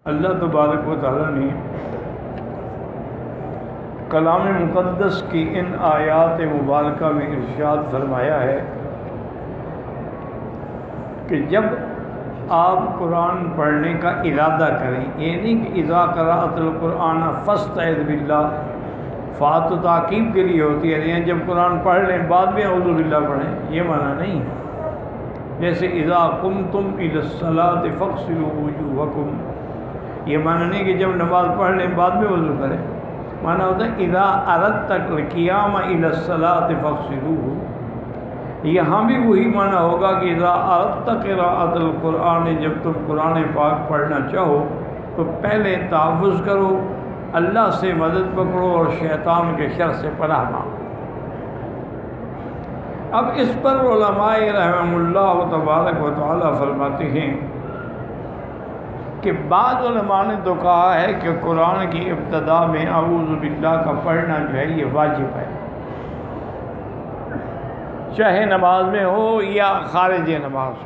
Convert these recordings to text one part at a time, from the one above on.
اللہ تبارک و تعالیٰ نے کلام مقدس کی ان آیات مبارکہ میں ارشاد فرمایا ہے کہ جب آپ قرآن پڑھنے کا ارادہ کریں، یہ نہیں کہ اذا قرأت القرآن فاستعذ باللہ، فا تو تاکید کے لیے ہوتی ہے، جب قرآن پڑھ لیں بعد میں اعوذ باللہ پڑھیں، یہ معنی نہیں ہے۔ جیسے اذا قمتم الی الصلاۃ فاغسلوا وجوہکم، یہ معنی نہیں کہ جب نماز پڑھ لیں بعد میں وضو کریں، معنی ہوتا ہے اذا اردت القیام الی الصلاۃ فاغسلوہ۔ یہاں بھی وہی معنی ہوگا کہ اذا اردت قراءۃ القرآن، جب تم قرآن پاک پڑھنا چاہو تو پہلے تحفظ کرو، اللہ سے مدد پکڑو اور شیطان کے شر سے پناہ مانگو۔ اب اس پر علماء رحمہ اللہ تبارک و تعالیٰ فرماتے ہیں کہ بعض علماء نے تو کہا ہے کہ قرآن کی ابتدا میں اعوذ باللہ کا پڑھنا جو ہے یہ واجب ہے، چاہے نماز میں ہو یا خارج نماز ہو،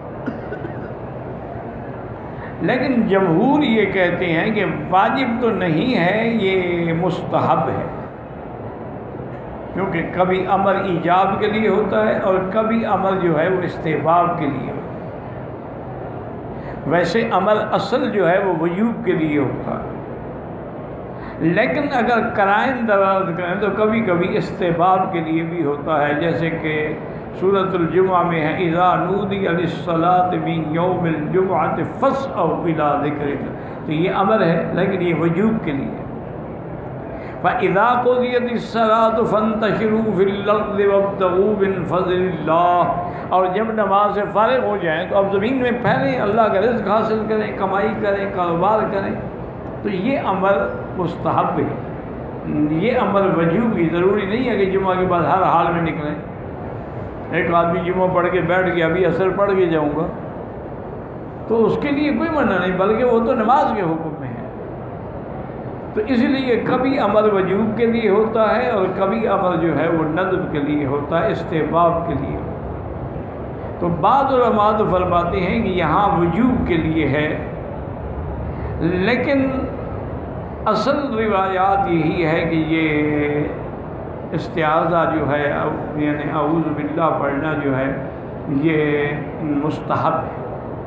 لیکن جمہور یہ کہتے ہیں کہ واجب تو نہیں ہے، یہ مستحب ہے، کیونکہ کبھی امر ایجاب کے لیے ہوتا ہے اور کبھی امر جو ہے وہ استحباب کے لیے ہوتا ہے۔ ویسے امر اصل جو ہے وہ وجوب کے لیے ہوتا ہے، لیکن اگر قرائن دلالت کریں تو کبھی کبھی استحباب کے لیے بھی ہوتا ہے، جیسے کہ سورۃ الجمعہ میں ہے اذا نودی للصلاۃ من یوم الجمعۃ فاسعوا الی ذکر اللہ، تو یہ امر ہے لیکن یہ وجوب کے لیے ہے۔ فَإِذَا قُضِيَتِ الصَّلَاةُ فَانتَشِرُوا فِي الْأَرْضِ وَابْتَغُوا مِنْ فَضْلِ اللَّهِ، اور جب نماز سے فارغ ہو جائیں تو اب زمین میں پھیلیں، اللہ کا رزق حاصل کریں، کمائی کریں، کاروبار کریں، تو یہ امر مستحب ہے، یہ امر وجوب کی ضروری نہیں ہے کہ جمعہ کے بعد ہر حال میں نکلیں۔ ایک آدمی جمعہ پڑھ کے بیٹھ گیا، ابھی عصر پڑھ کے جاؤں گا، تو اس کے لیے کوئی منع نہیں، بلکہ وہ تو نماز کے حکم میں ہے۔ تو اس لیے کبھی امر وجوب کے لیے ہوتا ہے اور کبھی امر جو ہے وہ ندب کے لیے ہوتا ہے، استحباب کے لیے ہوتا ہے۔ تو بعض علماء تو فرماتے ہیں کہ یہاں وجوب کے لیے ہے، لیکن اصل روایات یہی ہے کہ یہ استعاذہ جو ہے یعنی اعوذ باللہ پڑھنا جو ہے یہ مستحب ہے۔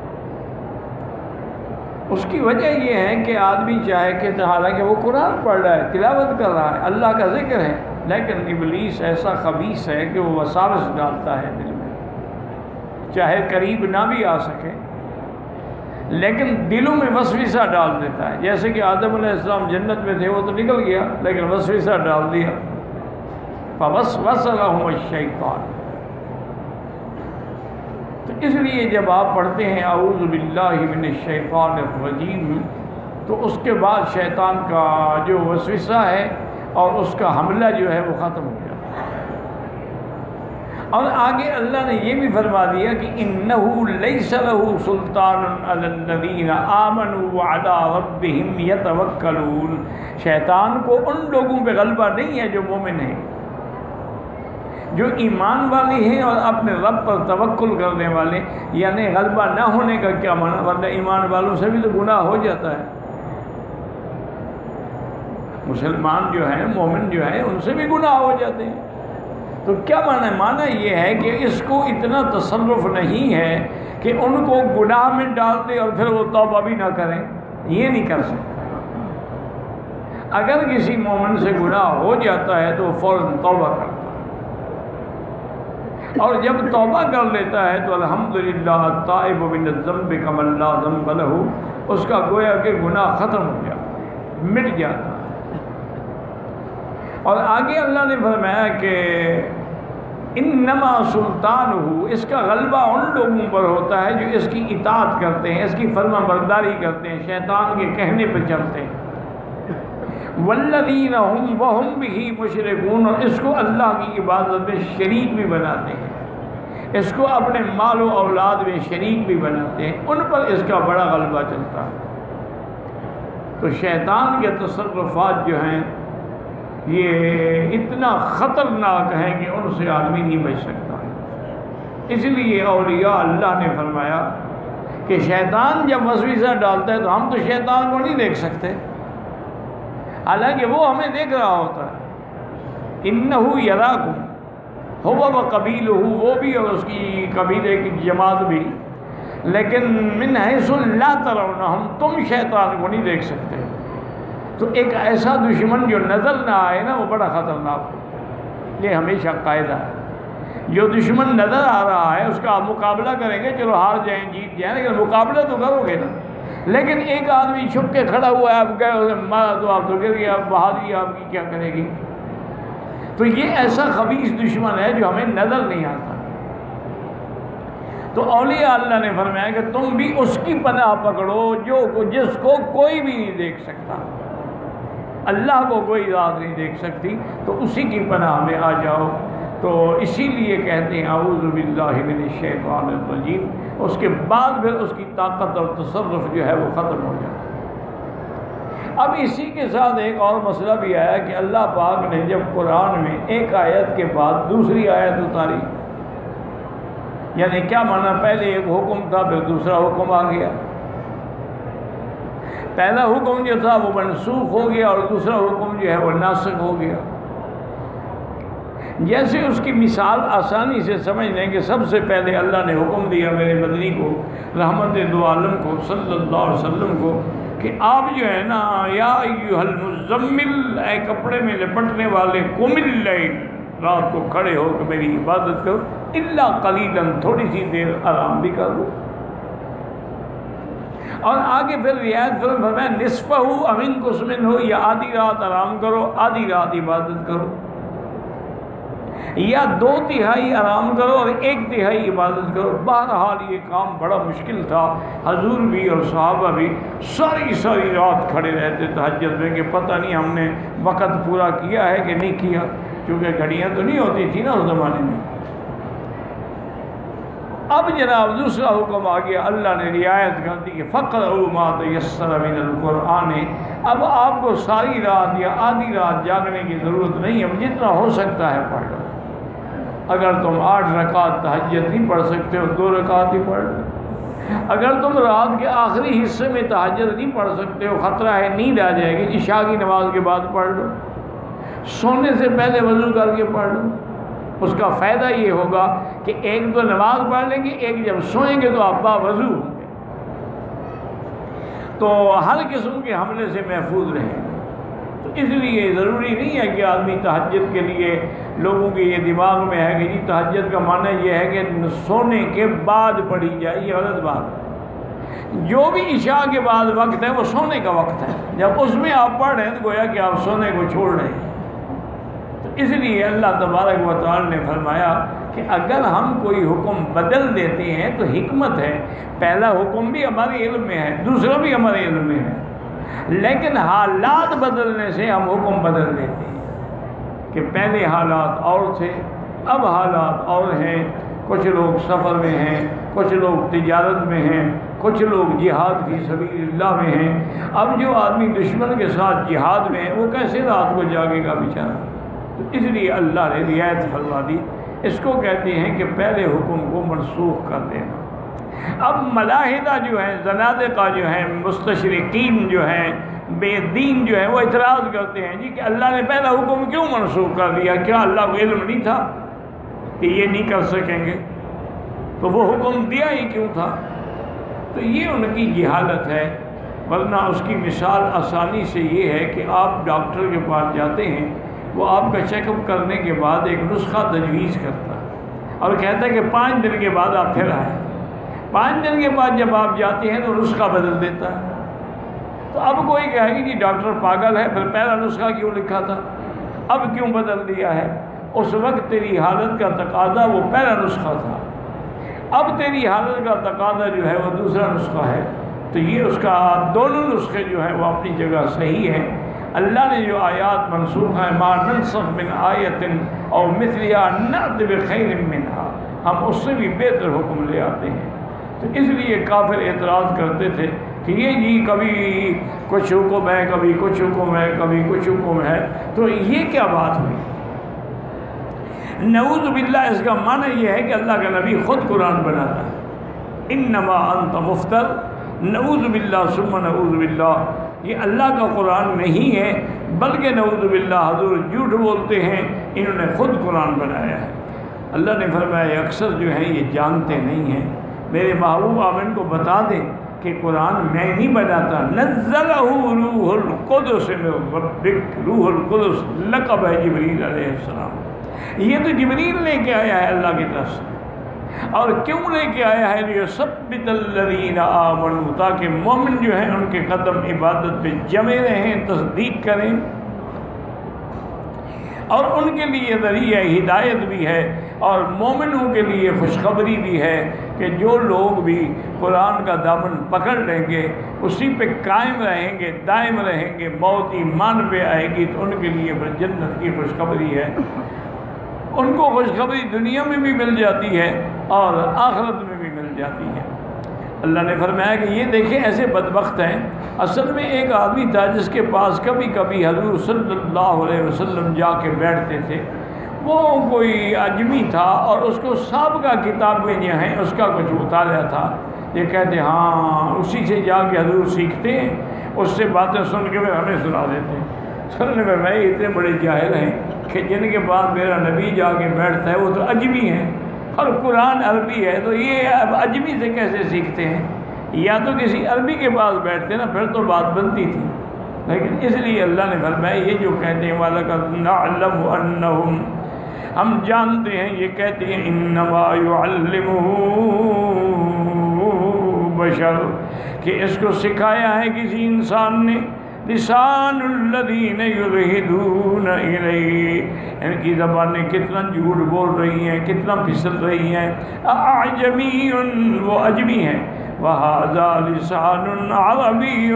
اس کی وجہ یہ ہے کہ آدمی چاہے کہ حالانکہ وہ قرآن پڑھ رہا ہے، تلاوت کر رہا ہے، اللہ کا ذکر ہے، لیکن ابلیس ایسا خبیث ہے کہ وہ وساوس ڈالتا ہے دل میں، چاہے قریب نہ بھی آ سکے لیکن دلوں میں وسوسہ ڈال دیتا ہے۔ جیسے کہ آدم علیہ السلام جنت میں تھے، وہ تو نکل گیا لیکن وسوسہ ڈال دیا، فوسوس لہم الشیطان۔ تو اس لیے جب آپ پڑھتے ہیں اعوذ باللہ من الشیطان الرجیم تو اس کے بعد شیطان کا جو وسوسہ ہے اور اس کا حملہ جو ہے وہ ختم ہو جاتا ہے۔ اور آگے اللہ نے یہ بھی فرما دیا کہ انہ لیس لہ سلطان علی الذین آمنوا وعلی ربہم یتوکلون، شیطان کو ان لوگوں پہ غلبہ نہیں ہے جو مومن ہیں، جو ایمان والے ہیں اور اپنے رب پر توکل کرنے والے، یعنی غلبہ نہ ہونے کا کیا معنی، ورنہ ایمان والوں سے بھی تو گناہ ہو جاتا ہے، مسلمان جو ہیں مومن جو ہیں ان سے بھی گناہ ہو جاتے ہیں۔ تو کیا معنی؟ معنی یہ ہے کہ اس کو اتنا تصرف نہیں ہے کہ ان کو گناہ میں ڈال دے اور پھر وہ توبہ بھی نہ کریں، یہ نہیں کر سکتا۔ اگر کسی مومن سے گناہ ہو جاتا ہے تو وہ فوراً توبہ کرتا ہے، اور جب توبہ کر لیتا ہے تو الحمدللہ التائب من الذنب کمن لا ذنب لہ، اس کا گویا کہ گناہ ختم ہو جاتا ہے، مٹ جاتا ہے۔ اور آگے اللہ نے فرمایا کہ انما سلطانہ، اس کا غلبہ ان لوگوں پر ہوتا ہے جو اس کی اطاعت کرتے ہیں، اس کی فرما برداری کرتے ہیں، شیطان کے کہنے پہ چلتے ہیں، والذین هم وهم به مشرکون، اور اس کو اللہ کی عبادت میں شریک بھی بناتے ہیں، اس کو اپنے مال و اولاد میں شریک بھی بناتے ہیں، ان پر اس کا بڑا غلبہ چلتا ہے۔ تو شیطان کے تصرفات جو ہیں یہ اتنا خطرناک ہیں کہ ان سے آدمی نہیں بچ سکتا۔ اس لیے اولیاء اللہ نے فرمایا کہ شیطان جب وسوسہ ڈالتا ہے تو ہم تو شیطان کو نہیں دیکھ سکتے، حالانکہ وہ ہمیں دیکھ رہا ہوتا ہے۔ انہ یراکم ہوا وقبیلہ، وہ بھی اور اس کی قبیلے کی جماعت بھی، لیکن من حیث لا ترونہم، تم شیطان کو نہیں دیکھ سکتے۔ تو ایک ایسا دشمن جو نظر نہ آئے نا وہ بڑا خطرناک ہے، یہ ہمیشہ قاعدہ ہے۔ جو دشمن نظر آ رہا ہے اس کا آپ مقابلہ کریں گے، چلو ہار جائیں جیت جائیں، لیکن مقابلہ تو کرو گے نا۔ لیکن ایک آدمی چھپ کے کھڑا ہوا ہے، آپ گئے مارا تو آپ تو گر گئے، آپ بہادری آپ کی کیا کرے گی؟ تو یہ ایسا خبیث دشمن ہے جو ہمیں نظر نہیں آتا۔ تو اولیاء اللہ نے فرمایا کہ تم بھی اس کی پناہ پکڑو جس کو کوئی بھی نہیں دیکھ سکتا، اللہ کو کوئی ذات نہیں دیکھ سکتی، تو اسی کی پناہ میں آ جاؤ۔ تو اسی لیے کہتے ہیں اعوذ باللہ من الشیطان الرجیم، اس کے بعد پھر اس کی طاقت اور تصرف جو ہے وہ ختم ہو جاتا ہے۔ اب اسی کے ساتھ ایک اور مسئلہ بھی آیا کہ اللہ پاک نے جب قرآن میں ایک آیت کے بعد دوسری آیت اتاری، یعنی کیا مانا، پہلے ایک حکم تھا پھر دوسرا حکم آ گیا، پہلا حکم جو تھا وہ منسوخ ہو گیا اور دوسرا حکم جو ہے وہ ناسخ ہو گیا۔ جیسے اس کی مثال آسانی سے سمجھ لیں کہ سب سے پہلے اللہ نے حکم دیا میرے مدنی کو، رحمت دو عالم کو، صلی اللہ علیہ وسلم کو، کہ آپ جو ہے نا، یا ایھا المزمل، اے کپڑے میں لپٹنے والے، قم اللیل، رات کو کھڑے ہو کے میری عبادت کرو، الا قلیلا، تھوڑی سی دیر آرام بھی کر لو۔ اور آگے پھر رعایت فرمایا نصفہ او انقص منہ، یا آدھی رات آرام کرو، آدھی رات عبادت کرو، یا 2/3 آرام کرو اور 1/3 عبادت کرو۔ بہرحال یہ کام بڑا مشکل تھا، حضور بھی اور صحابہ بھی ساری رات کھڑے رہتے تہجد میں کہ پتہ نہیں ہم نے وقت پورا کیا ہے کہ نہیں کیا، کیونکہ گھڑیاں تو نہیں ہوتی تھی نا اس زمانے میں۔ اب جناب دوسرا حکم آ گیا، اللہ نے رعایت کر دی کہ فقرؤوا ما تیسر من القرآن، اب آپ کو ساری رات یا آدھی رات جاگنے کی ضرورت نہیں ہے، جتنا ہو سکتا ہے پڑھ لو۔ اگر تم 8 رکعت تہجد نہیں پڑھ سکتے ہو 2 رکعت ہی پڑھ لو۔ اگر تم رات کے آخری حصے میں تہجد نہیں پڑھ سکتے ہو، خطرہ ہے نیند آ جائے گی، عشاء کی نماز کے بعد پڑھ لو، سونے سے پہلے وضو کر کے پڑھ لو۔ اس کا فائدہ یہ ہوگا کہ ایک تو نماز پڑھ لیں گے، ایک جب سوئیں گے تو آپ باوضو ہوں گے، تو ہر قسم کے حملے سے محفوظ رہیں گے۔ تو اس لیے ضروری نہیں ہے کہ آدمی تہجد کے لیے، لوگوں کے یہ دماغ میں ہے کہ جی تہجد کا معنی یہ ہے کہ سونے کے بعد پڑھی جائے، یہ غلط بات ہے۔ جو بھی عشاء کے بعد وقت ہے وہ سونے کا وقت ہے، جب اس میں آپ پڑھ رہے ہیں تو گویا کہ آپ سونے کو چھوڑ رہے ہیں۔ تو اس لیے اللہ تبارک و تعالی نے فرمایا کہ اگر ہم کوئی حکم بدل دیتے ہیں تو حکمت ہے، پہلا حکم بھی ہمارے علم میں ہے، دوسرا بھی ہمارے علم میں ہے، لیکن حالات بدلنے سے ہم حکم بدل دیتے ہیں کہ پہلے حالات اور تھے، اب حالات اور ہیں۔ کچھ لوگ سفر میں ہیں، کچھ لوگ تجارت میں ہیں، کچھ لوگ جہاد فی سبیل اللہ میں ہیں۔ اب جو آدمی دشمن کے ساتھ جہاد میں ہے وہ کیسے رات کو جاگے گا بیچارہ؟ تو اس لیے اللہ نے رعایت فرما دی۔ اس کو کہتے ہیں کہ پہلے حکم کو منسوخ کر دینا۔ اب ملاحدہ جو ہیں، زنادقہ جو ہیں، مستشرقین جو ہیں، بے دین جو ہیں، وہ اعتراض کرتے ہیں جی کہ اللہ نے پہلا حکم کیوں منسوخ کر دیا؟ کیا اللہ کو علم نہیں تھا کہ یہ نہیں کر سکیں گے؟ تو وہ حکم دیا ہی کیوں تھا؟ تو یہ ان کی جہالت ہے، ورنہ اس کی مثال آسانی سے یہ ہے کہ آپ ڈاکٹر کے پاس جاتے ہیں، وہ آپ کا چیک اپ کرنے کے بعد ایک نسخہ تجویز کرتا ہے اور کہتا ہے کہ 5 دن کے بعد آپ پھر آئیں۔ 5 دن کے بعد جب آپ جاتے ہیں تو نسخہ بدل دیتا ہے۔ تو اب کوئی کہے گی جی ڈاکٹر پاگل ہے، پھر پہلا نسخہ کیوں لکھا تھا، اب کیوں بدل دیا ہے؟ اس وقت تیری حالت کا تقاضا وہ پہلا نسخہ تھا، اب تیری حالت کا تقاضا جو ہے وہ دوسرا نسخہ ہے۔ تو یہ اس کا دونوں نسخے جو ہیں وہ اپنی جگہ صحیح ہیں۔ اللہ نے جو آیات منسوخ ہیں، ما ننسخ من آیت او مثلها نأت بخیر منہا، ہم اس سے بھی بہتر حکم لے آتے ہیں۔ تو اس لیے کافر اعتراض کرتے تھے کہ یہ جی کبھی کچھ حکم ہے، کبھی کچھ حکم ہے، کبھی کچھ حکم ہے، تو یہ کیا بات ہوئی؟ نعوذ باللہ، اس کا معنی یہ ہے کہ اللہ کا نبی خود قرآن بناتا ہے، انما انت مفتر، نعوذ باللہ ثم نعوذ باللہ، یہ اللہ کا قرآن نہیں ہے بلکہ نعوذ باللہ حضور جھوٹ بولتے ہیں، انہوں نے خود قرآن بنایا ہے۔ اللہ نے فرمایا اکثر جو ہیں یہ جانتے نہیں ہیں، میرے محبوب آپ ان کو بتا دیں کہ قرآن میں نہیں بناتا، نزلہ روح القدس من ربک، روح القدس لقب ہے جبریل علیہ السلام، یہ تو جبریل لے کے آیا ہے اللہ کی طرف سے۔ اور کیوں لے کے آیا ہے؟ لیثبت الذین آمنوا، تاکہ مومن جو ہیں ان کے قدم عبادت پہ جمے رہیں، تصدیق کریں، اور ان کے لیے ذریعہ ہدایت بھی ہے اور مومنوں کے لیے خوشخبری بھی ہے کہ جو لوگ بھی قرآن کا دامن پکڑ لیں گے، اسی پہ قائم رہیں گے، دائم رہیں گے، موت ایمان پہ آئے گی تو ان کے لیے جنت کی خوشخبری ہے۔ ان کو خوشخبری دنیا میں بھی مل جاتی ہے اور آخرت میں بھی مل جاتی ہے۔ اللہ نے فرمایا کہ یہ دیکھیں ایسے بدبخت ہیں۔ اصل میں ایک آدمی تھا جس کے پاس کبھی کبھی حضور صلی اللہ علیہ وسلم جا کے بیٹھتے تھے، وہ کوئی اجمی تھا اور اس کو سابقہ کتابیں جو ہیں اس کا کچھ مطالعہ تھا، یہ کہتے ہاں اسی سے جا کے حضور سیکھتے ہیں، اس سے باتیں سن کے پھر ہمیں سنا دیتے ہیں۔ سننے میں میں اتنے بڑے جاہل ہیں کہ جن کے بعد میرا نبی جا کے بیٹھتا ہے وہ تو اجمی ہیں اور قرآن عربی ہے، تو یہ اب اجمی سے کیسے سیکھتے ہیں؟ یا تو کسی عربی کے پاس بیٹھتے نا، پھر تو بات بنتی تھی۔ لیکن اس لیے اللہ نے فرمایا یہ جو کہتے ہیں وَلَقَدْ نَعْلَمُ أَنَّهُمْ، ہم جانتے ہیں یہ کہتے ہیں إِنَّمَا يُعَلِّمُهُ بشر، کہ اس کو سکھایا ہے کسی انسان نے، لسان الذین یلحدون الیہ، ان کی زبانیں کتنا جھوٹ بول رہی ہیں، کتنا پھسل رہی ہیں، اعجمی، وہ اجمی ہیں، وہذا لسان عربی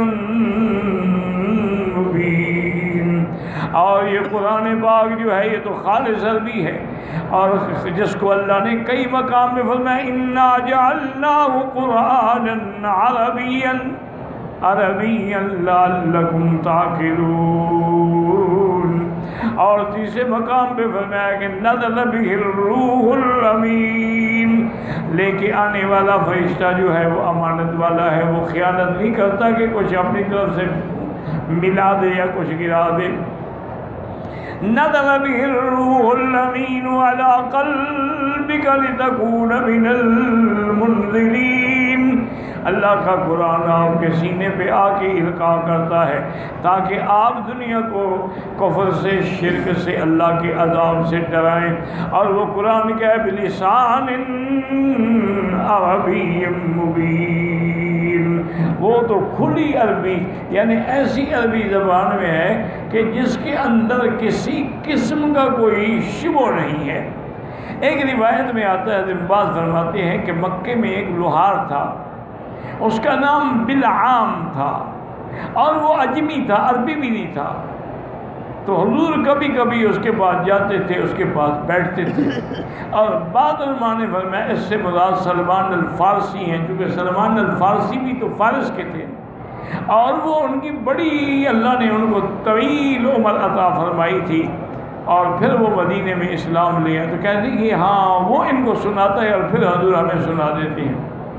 مبین، اور یہ قرآن پاک جو ہے یہ تو خالص عربی ہے، اور جس کو اللہ نے کئی مقام میں فرمایا انا جعلناہ قرآنا عربیا عربیا لعلکم تعقلون، اور تیسرے مقام پہ فرمایا کہ نزل بہ الروح الامین، لے کے آنے والا فرشتہ جو ہے وہ امانت والا ہے، وہ خیانت نہیں کرتا کہ کچھ اپنی طرف سے ملا دے یا کچھ گرا دے۔ نزل بہ الروح الامین علی قلبک لتکون من المنذرین، اللہ کا قرآن آپ کے سینے پہ آ کے القاء کرتا ہے تاکہ آپ دنیا کو کفر سے، شرک سے، اللہ کے عذاب سے ڈرائیں، اور وہ قرآن کیا ہے بلسان عربی مبین، وہ تو کھلی عربی، یعنی ایسی عربی زبان میں ہے کہ جس کے اندر کسی قسم کا کوئی شبہ نہیں ہے۔ ایک روایت میں آتا ہے، بعض فرماتے ہیں کہ مکے میں ایک لوہار تھا، اس کا نام بلعام تھا اور وہ اجمی تھا، عربی بھی نہیں تھا، تو حضور کبھی کبھی اس کے پاس جاتے تھے، اس کے پاس بیٹھتے تھے، اور بعض علماء نے فرمایا اس سے مراد سلمان الفارسی ہیں، چونکہ سلمان الفارسی بھی تو فارس کے تھے، اور وہ ان کی بڑی، اللہ نے ان کو طویل عمر عطا فرمائی تھی، اور پھر وہ مدینے میں اسلام لے آئے، تو کہتے ہیں کہ ہاں وہ ان کو سناتا ہے اور پھر حضور ہمیں سنا دیتے ہیں۔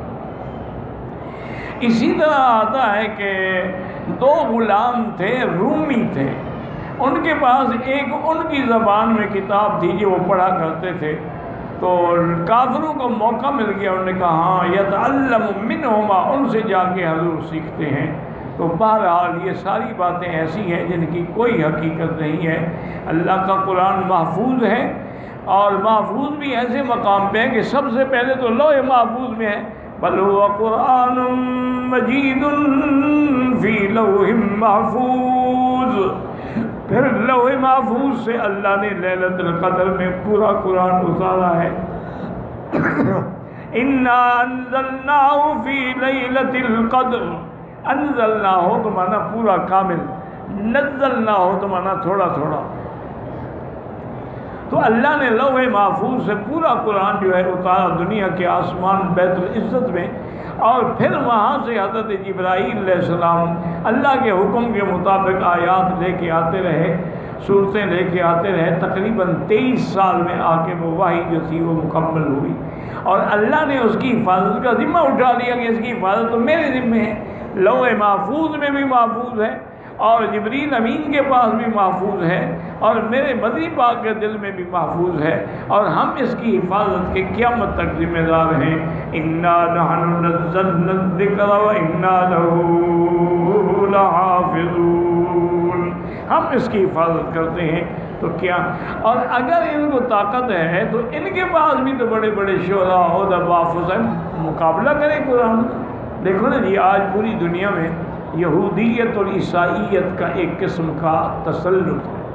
اسی طرح آتا ہے کہ دو غلام تھے، رومی تھے، ان کے پاس ایک ان کی زبان میں کتاب تھی جو وہ پڑھا کرتے تھے، تو کافروں کو موقع مل گیا، انہوں نے کہا ہاں یتعلم منہما، ان سے جا کے حضور سیکھتے ہیں۔ تو بہرحال یہ ساری باتیں ایسی ہیں جن کی کوئی حقیقت نہیں ہے۔ اللہ کا قرآن محفوظ ہے، اور محفوظ بھی ایسے مقام پہ ہے کہ سب سے پہلے تو لوح محفوظ میں ہے، بل هو قرآن مجید فی لوح محفوظ، پھر لوح محفوظ سے اللہ نے لیلۃ القدر میں پورا قرآن اتارا ہے۔ انا انزلناہ فی لیلۃ القدر، انزلناہ تو مانا پورا کامل، نزلناہ تو مانا تھوڑا تھوڑا، تو اللہ نے لوح محفوظ سے پورا قرآن جو ہے اتارا دنیا کے آسمان بیت العزت میں، اور پھر وہاں سے حضرت جبرائیل علیہ السلام اللہ کے حکم کے مطابق آیات لے کے آتے رہے، صورتیں لے کے آتے رہے، تقریباً 23 سال میں آ کے وہ وحی جو تھی وہ مکمل ہوئی، اور اللہ نے اس کی حفاظت کا ذمہ اٹھا لیا کہ اس کی حفاظت تو میرے ذمہ ہے. لوح محفوظ میں بھی محفوظ ہے اور جبریل امین کے پاس بھی محفوظ ہے اور میرے مدنی پاک کے دل میں بھی محفوظ ہے اور ہم اس کی حفاظت کے قیامت تک ذمہ دار ہیں. انا نحن نزلنا الذکر وانا لہ لحافظون. ہم اس کی حفاظت کرتے ہیں تو کیا. اور اگر ان کو طاقت ہے تو ان کے پاس بھی تو بڑے بڑے شعراء اور حافظ ہیں, مقابلہ کریں قرآن کا. دیکھو نا جی, آج پوری دنیا میں یہودیت اور عیسائیت کا ایک قسم کا تسلط ہے.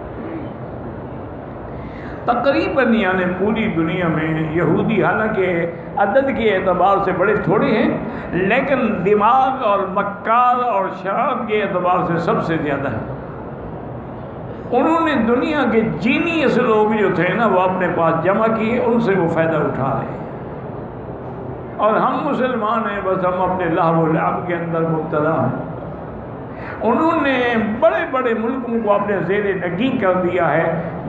تقریباً یعنی پوری دنیا میں یہودی حالانکہ عدد کے اعتبار سے بڑے تھوڑے ہیں لیکن دماغ اور مکار اور شرارت کے اعتبار سے سب سے زیادہ ہے. انہوں نے دنیا کے جینیس لوگ جو تھے نا وہ اپنے پاس جمع کیے, ان سے وہ فائدہ اٹھا رہے ہیں. اور ہم مسلمان ہیں, بس ہم اپنے لہو و لعب کے اندر مبتلا ہیں. انہوں نے بڑے بڑے ملکوں کو اپنے زیر نگین کر دیا ہے,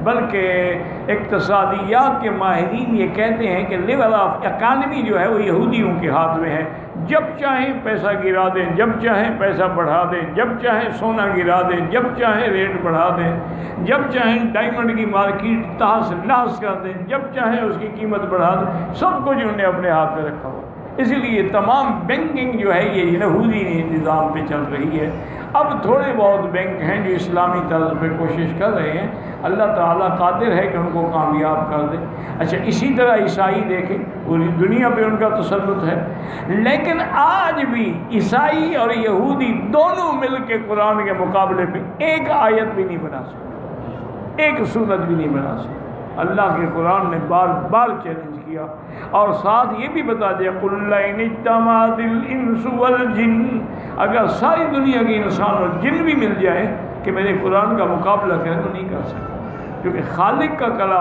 بلکہ اقتصادیات کے ماہرین یہ کہتے ہیں کہ لیول آف اکانومی جو ہے وہ یہودیوں کے ہاتھ میں ہے. جب چاہیں پیسہ گرا دیں, جب چاہیں پیسہ بڑھا دیں, جب چاہیں سونا گرا دیں, جب چاہیں ریٹ بڑھا دیں, جب چاہیں ڈائمنڈ کی مارکیٹ تہس نہس کر دیں, جب چاہیں اس کی قیمت بڑھا دیں. سب کچھ انہوں نے اپنے ہاتھ میں رکھا ہوا. اسی لیے تمام بینکنگ جو ہے یہ یہودی نظام پہ چل رہی ہے. اب تھوڑے بہت بینک ہیں جو اسلامی طرز پہ کوشش کر رہے ہیں, اللہ تعالیٰ قادر ہے کہ ان کو کامیاب کر دے. اچھا, اسی طرح عیسائی دیکھیں, پوری دنیا پہ ان کا تسلط ہے, لیکن آج بھی عیسائی اور یہودی دونوں مل کے قرآن کے مقابلے پہ ایک آیت بھی نہیں بنا سکتے, ایک سورت بھی نہیں بنا سکتے. اللہ کے قرآن نے بار بار چیلنج کیا اور ساتھ یہ بھی بتا دیا قُلْ إِنِ اجْتَمَعَتِ الْإِنسُ وَالْجِنُّ, اگر ساری دنیا کے انسان اور جن بھی مل جائیں کہ میرے قرآن کا مقابلہ کریں تو نہیں کر سکتے, کیونکہ خالق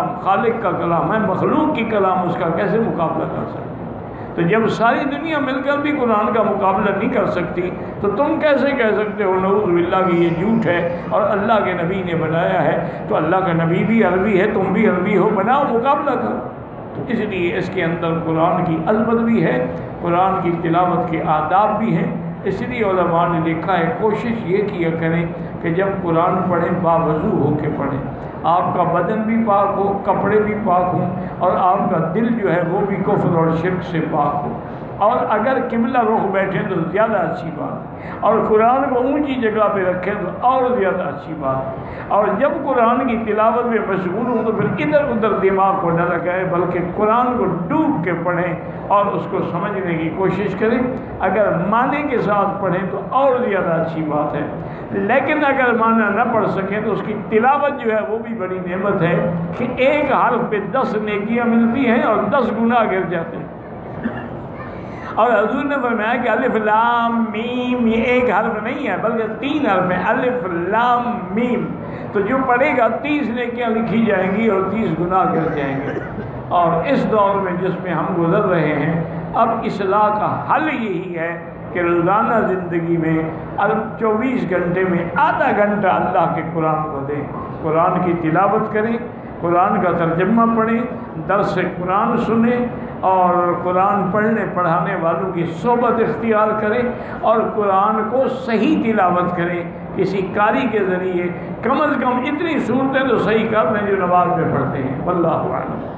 کا کلام ہے, مخلوق کی کلام اس کا کیسے مقابلہ کر سکتے. تو جب ساری دنیا مل کر بھی قرآن کا مقابلہ نہیں کر سکتی تو تم کیسے کہہ سکتے ہو نعوذ باللہ کہ یہ جھوٹ ہے اور اللہ کے نبی نے بنایا ہے. تو اللہ کا نبی بھی عربی ہے, تم بھی عربی ہو, بناؤ, مقابلہ کرو. تو اس لیے اس کے اندر قرآن کی عظمت بھی ہے, قرآن کی تلاوت کے آداب بھی ہیں. اس لیے علماء نے لکھا ہے کوشش یہ کیا کریں کہ جب قرآن پڑھیں باوضو ہو کے پڑھیں, آپ کا بدن بھی پاک ہو, کپڑے بھی پاک ہوں, اور آپ کا دل جو ہے وہ بھی کفر اور شرک سے پاک ہو. اور اگر قبلہ رخ بیٹھیں تو زیادہ اچھی بات, اور قرآن کو اونچی جگہ پہ رکھیں تو اور زیادہ اچھی بات. اور جب قرآن کی تلاوت میں مشغول ہوں تو پھر ادھر ادھر دماغ کو نہ لگائیں, بلکہ قرآن کو ڈوب کے پڑھیں اور اس کو سمجھنے کی کوشش کریں. اگر معنی کے ساتھ پڑھیں تو اور زیادہ اچھی بات ہے, لیکن اگر معنی نہ پڑھ سکیں تو اس کی تلاوت جو ہے وہ بھی بڑی نعمت ہے کہ ایک حرف پہ 10 نیکیاں ملتی ہیں اور 10 گناہ گر جاتے ہیں. اور حضور نے فرمایا کہ الف لام میم یہ ایک حرف نہیں ہے بلکہ 3 حرف ہیں, الف لام میم. تو جو پڑھے گا 30 نیکیاں لکھی جائیں گی اور 30 گناہ گر جائیں گے. اور اس دور میں جس میں ہم گزر رہے ہیں, اب اصلاح کا حل یہی ہے کہ روزانہ زندگی میں 24 گھنٹے میں آدھا گھنٹہ اللہ کے قرآن کو دیں, قرآن کی تلاوت کریں, قرآن کا ترجمہ پڑھیں, درس قرآن سنیں, اور قرآن پڑھنے پڑھانے والوں کی صحبت اختیار کریں, اور قرآن کو صحیح تلاوت کریں کسی قاری کے ذریعے. کم از کم اتنی صورتیں تو صحیح کر لیں جو نماز میں پڑھتے ہیں. واللہ اعلم.